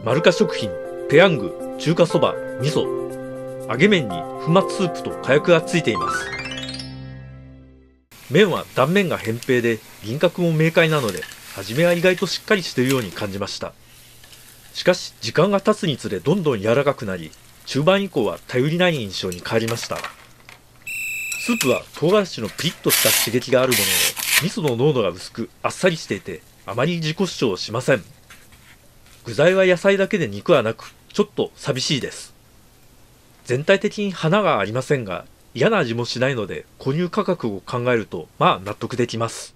マルカ食品、ペヤング、中華そば、味噌。揚げ麺に粉末スープと火薬がついています。麺は断面が扁平で輪郭も明快なので、初めは意外としっかりしているように感じました。しかし時間が経つにつれどんどん柔らかくなり、中盤以降は頼りない印象に変わりました。スープは唐辛子のピリッとした刺激があるもので、味噌の濃度が薄くあっさりしていて、あまり自己主張しません。具材は野菜だけで肉はなく、ちょっと寂しいです。全体的に花がありませんが、嫌な味もしないので購入価格を考えるとまあ納得できます。